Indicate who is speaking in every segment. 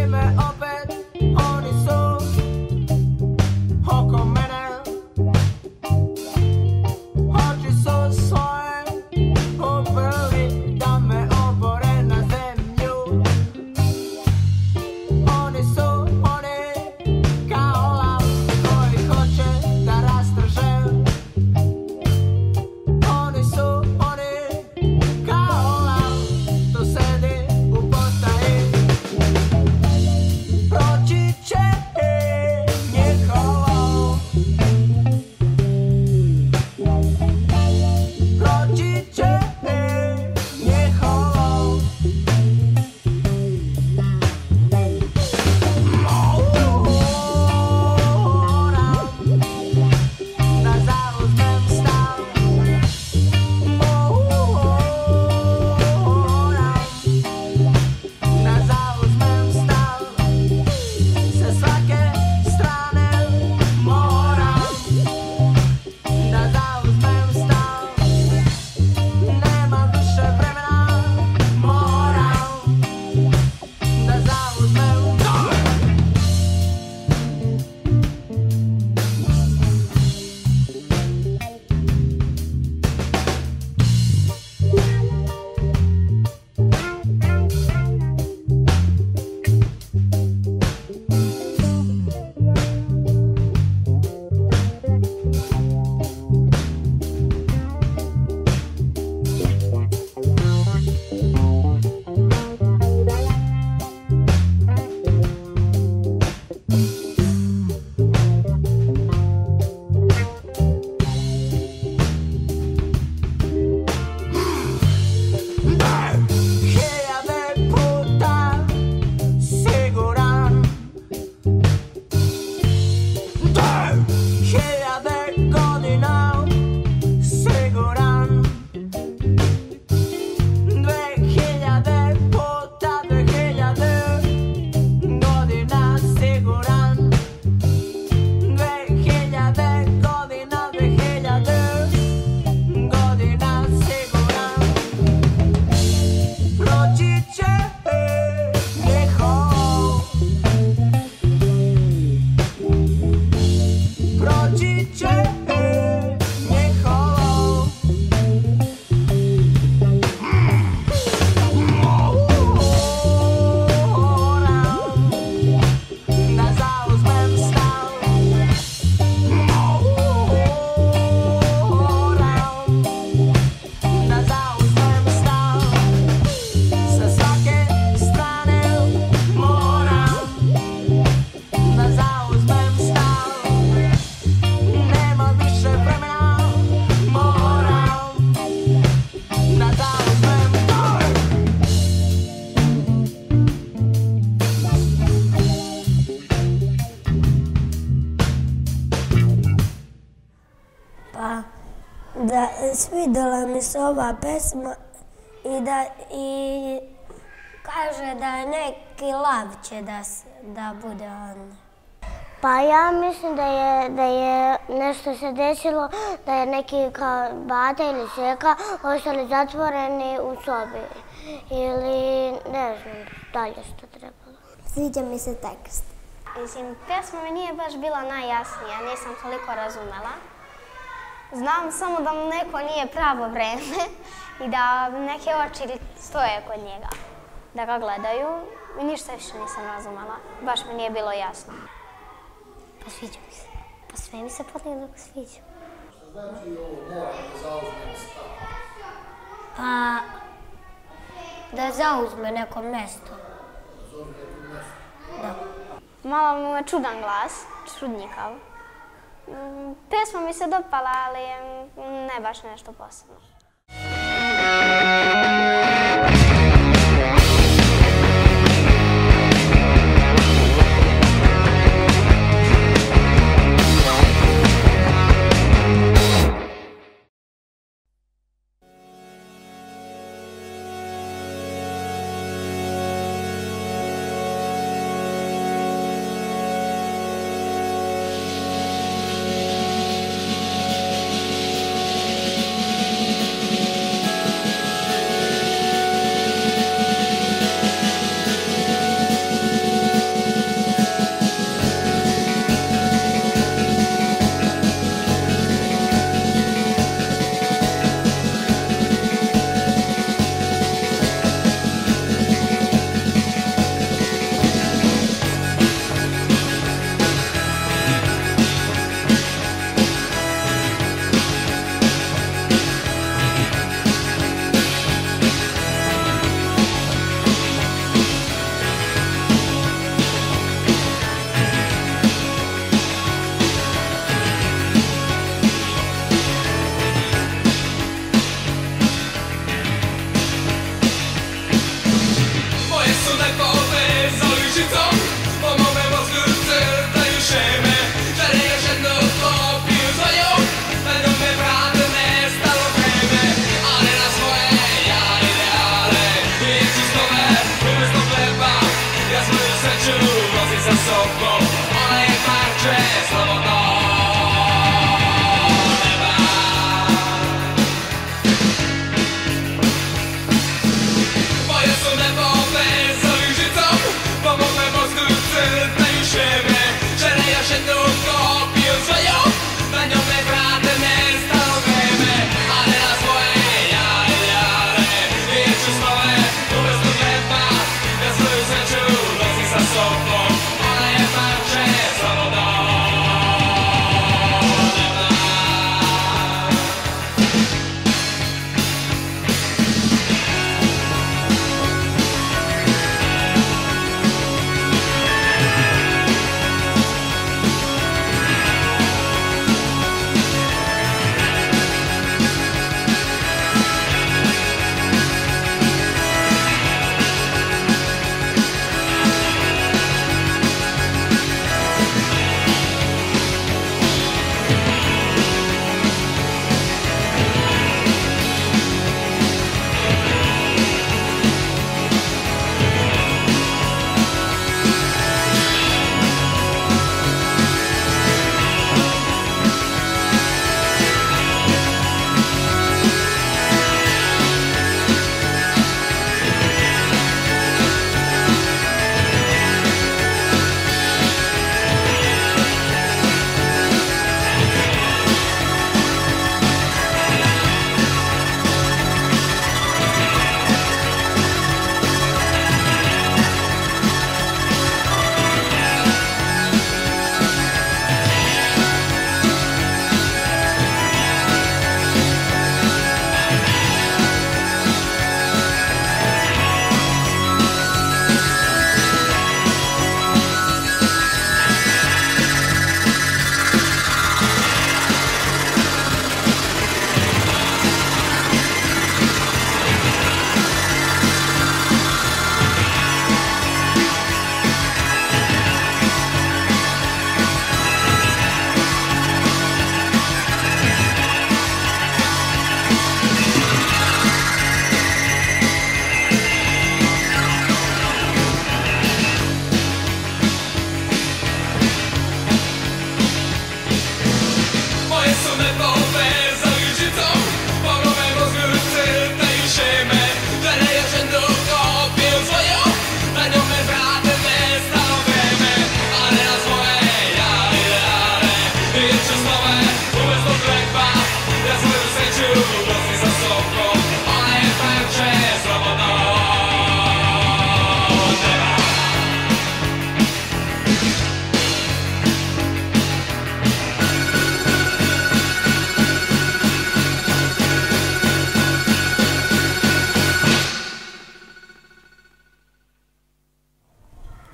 Speaker 1: Svidela mi se ova pesma i kaže da je neki lav će da bude on.
Speaker 2: Pa ja mislim da je nešto se desilo, da je neki kao bata ili seka ostali zatvoreni u sobi. Ili ne znam dalje što trebalo.
Speaker 1: Sviđa mi se tekst.
Speaker 3: Mislim, pesma mi nije baš bila najjasnija, nisam toliko razumela. Znam samo da mu neko nije pravo vreme i da neke oči stoje kod njega, da ga gledaju i ništa više nisam razumela. Baš mi nije bilo jasno.
Speaker 2: Pa sviđa mi se. Pa sve mi se podjednako sviđa.
Speaker 4: Što znači ovo moram da zauzmem stav?
Speaker 1: Pa da zauzme neko mesto. Da.
Speaker 3: Malo mu je čudan glas, čudnjikav. Pesma mi se dopala, ali ne baš nešto posebno.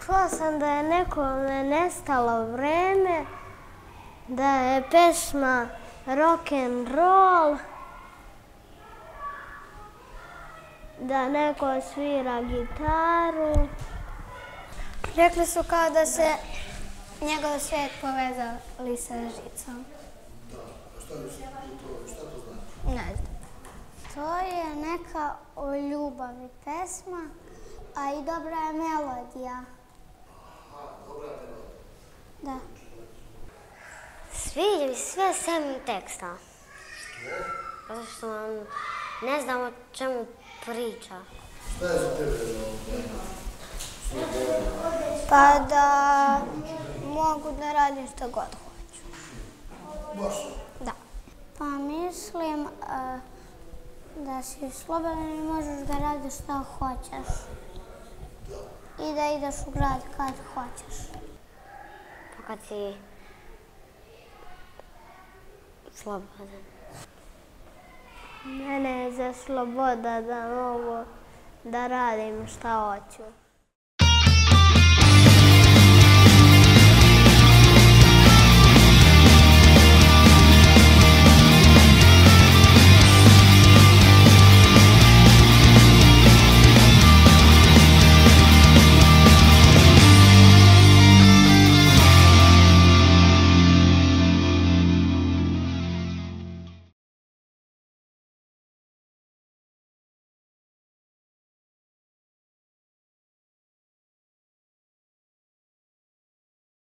Speaker 2: Čula sam da je nekome nestalo vreme, da je pesma rock and roll, da neko svira gitaru.
Speaker 3: Rekli su kao da se njegov svijet povezali sa žicom.
Speaker 4: Šta to znači?
Speaker 3: Ne znam. To je neka o ljubavi pesma, a i dobra je melodija.
Speaker 4: Dobra je melodija.
Speaker 3: Da.
Speaker 2: Sve sem teksta.
Speaker 4: Što?
Speaker 2: Zato što ne znam o čemu priča.
Speaker 4: Šta je za tebe
Speaker 3: Pa da mogu da radim što god hoću.
Speaker 4: Baš?
Speaker 3: Da. Pa mislim da si slobodan i možeš da radiš što hoćeš. I da ideš u grad kad hoćeš.
Speaker 2: Pa kad si slobodan. Mene je za sloboda da mogu da radim šta hoću.